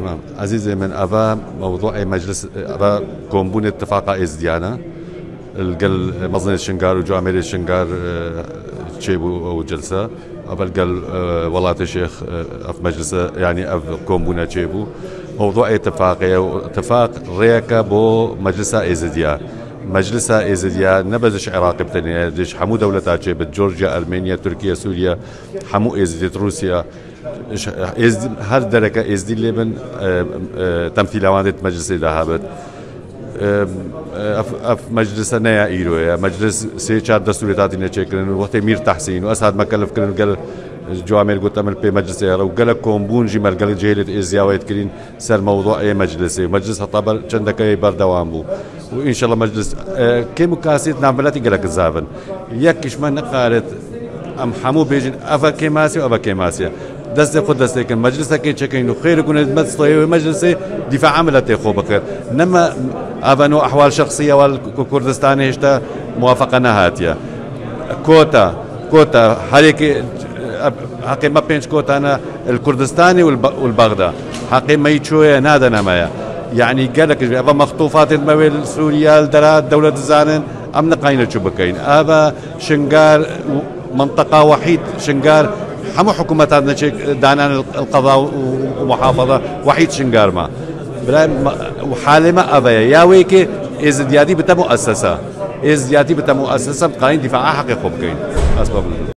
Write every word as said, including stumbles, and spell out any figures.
تمام عزيزي من أبا موضوع مجلس أبا كومبون اتفاق إزديانا القل مظنة شنقار وجامعة الشنقار تشيبو أو جلسة قبل قال والله الشيخ في مجلس يعني أف كومبونا تشيبو موضوع اتفاقية اتفاق ريكا بو مجلسة إزديا مجلسها إزديا نبذش عراق بتنيا ديش حمو دولتها تشيبت جورجيا ألمانيا تركيا سوريا حمو إزديت روسيا هر درجة إزدي اللي من تمثيل عوانة مجلس ذهبت اف مجلس نيا ايرو مجلس سي چار دستور تاتي نچكرن وقت مير تحسين واسعد مكلف كرن قال جوامل قلت عمل بي مجلس يا وقال كومبون جمل قال جيلت ازياويت كرين سر موضوع اي مجلس مجلس طبر چندك بر دوام بو وان شاء الله مجلس كي مكاسيت نعملاتي قال كزابن يكش ما نقارت ام حمو بيجن افا كيماسي وافا كيماسي دست خود دست کن مجلس کی چکینو خیر کنه مستوی مجلس دفاع عملته خوب بخير نما ابانو احوال شخصيه والكردستان هشتا موافقه نهاتيا كوتا كوتا هريك حقي ما بينش كوتا انا الكردستاني والبغدا حقي ما يتشوي نادا نمايا يعني قال لك ابا مخطوفات المويل سوريا الدرات دوله الزانن ام نقاين شبكين ابا شنقار منطقه وحيد شنقار حمو حكومتنا دانان القضاء ومحافظة وحيد شنقار ما وحالة ما أبايا يا ويكي إزديادي بتا مؤسسة إزديادي بتا مؤسسة بقاين دفاع حقي خوب كين أسباب